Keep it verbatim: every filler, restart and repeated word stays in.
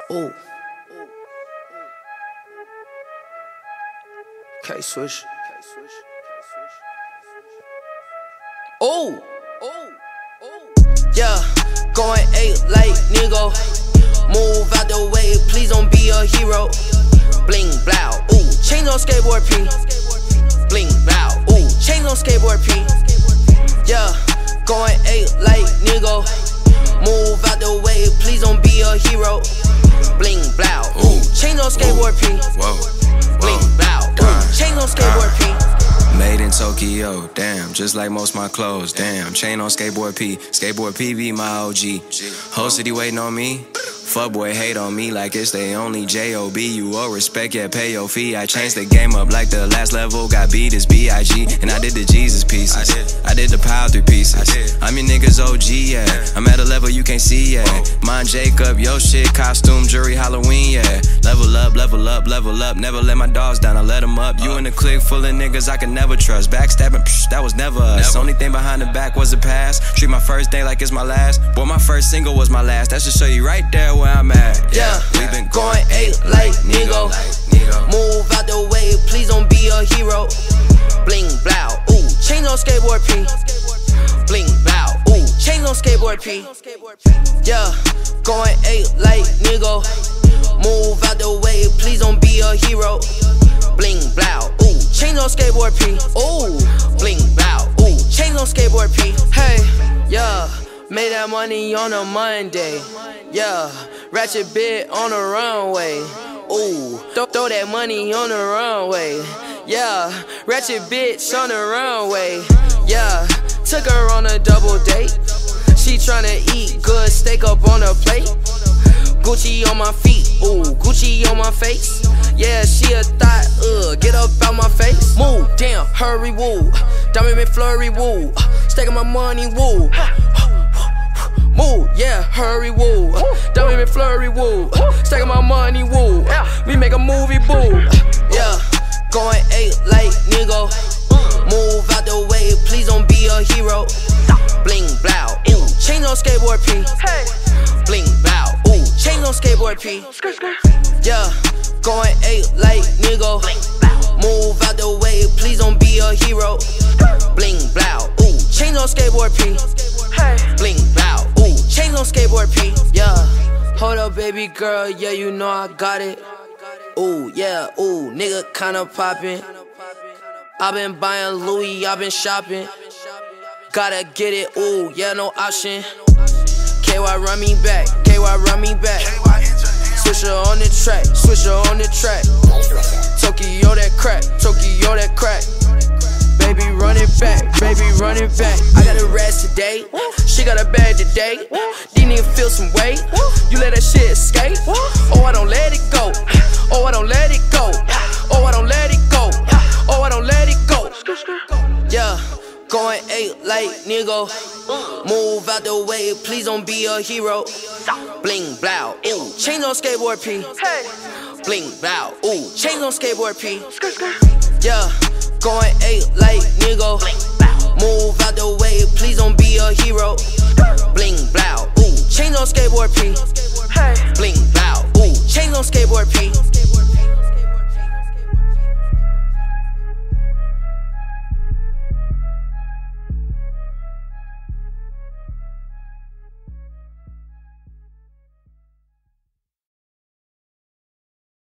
Ooh. K switch. Ooh. Yeah, going eight like nigga. Move out the way, please don't be a hero. Bling blow, ooh, chains on skateboard P. Bling blow, ooh, chains on skateboard P. Yeah, going eight like nigga. Move out the way, please don't be a hero. Bling blow, ooh, chains on skateboard P. Bling blow, ooh, chains on skateboard P. Made in Tokyo, damn, just like most my clothes, damn. Chain on skateboard P, skateboard P be my O G. Whole city waiting on me. Fuckboy hate on me like it's they only J O B. You owe respect, yeah, pay your fee. I changed the game up like the last level. Got beat as B I G. And I did the Jesus pieces. I did, I did the Power three pieces. I did. I'm your niggas O G, yeah. I'm at a level you can't see, yeah. Mine Jacob, yo shit, costume, jury, Halloween, yeah. Level up, level up, level up. Never let my dogs down, I let them up. You in a clique full of niggas I can never trust. Backstabbing, psh, that was never us. Never. Only thing behind the back was the past. Treat my first day like it's my last. Boy, my first single was my last. That should show you right there where I'm at. Yeah, we been going eight like nigga. Move out the way, please don't be a hero. Bling blow, ooh, chains on skateboard P. Bling blow, ooh, chains on skateboard P. Yeah, going eight like nigga. Move out the way, please don't be a hero. Bling blow, ooh, chains on skateboard P. Ooh, bling blow, ooh, chains on skateboard P. Hey, yeah, made that money on a Monday. Yeah, ratchet bit on the runway. Ooh, throw, throw that money on the runway. Yeah, ratchet bitch on the runway. Yeah, took her on a double date. She tryna eat good steak up on a plate. Gucci on my feet, ooh, Gucci on my face. Yeah, she a thought, uh, get up out my face. Move, damn, hurry, woo. Diamond McFlurry, woo. Stacking my money, woo. Move, yeah, hurry, woo. Diamond McFlurry, woo. Stacking my money, woo. We make a movie, boo. Yeah, going eight like nigga. Move out the way, please don't be a hero. Bling blow, ooh, chains on skateboard P. Bling blow, ooh, chains on skateboard P. Yeah, going eight like nigga. Move out the way, please don't be a hero. Bling blow, ooh, chains on skateboard P. Bling blow, ooh, chains on skateboard P. Yeah, hold up baby girl, yeah you know I got it. Ooh, yeah, ooh, nigga kinda poppin'. I been buying Louis, I been shopping. Gotta get it, ooh, yeah, no option. K Y run me back, K Y run me back. Switcher on the track, switcher on the track. Tokyo that crack, Tokyo that crack. Baby run it back, baby run it back. I got a rest today, she got a bag today. These niggas feel some weight, you let that shit escape. Oh, I don't let it go, oh, I don't let it go. Oh, I don't let it go, oh, I don't let it go. Yeah, going eight like nigga. Move out the way, please don't be a hero. Bling blow, ooh, chains on skateboard P. Bling blow, ooh, chains on skateboard P. Yeah, going eight like nigga. Move out the way, please don't be a hero. Bling blow, ooh, chains on skateboard P. Bling blow, ooh, chains on skateboard P.